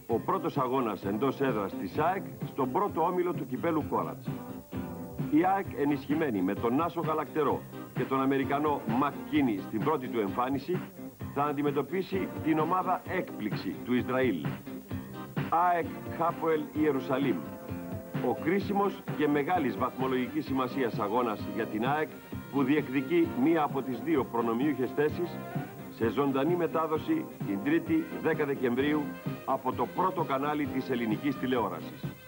ο πρώτος αγώνας εντός έδρας της ΑΕΚ στον πρώτο όμιλο του κυπέλου Κόρατς. Η ΑΕΚ, ενισχυμένη με τον Νάσο Γαλακτερό και τον Αμερικανό Μακκίνι στην πρώτη του εμφάνιση, θα αντιμετωπίσει την ομάδα έκπληξη του Ισραήλ. ΑΕΚ Χάποελ Ιερουσαλήμ. Ο κρίσιμος και μεγάλης βαθμολογικής σημασίας αγώνας για την ΑΕΚ, που διεκδικεί μία από τις δύο προνομιούχες θέσεις, σε ζωντανή μετάδοση την 3η 10 Δεκεμβρίου από το πρώτο κανάλι της ελληνικής τηλεόρασης.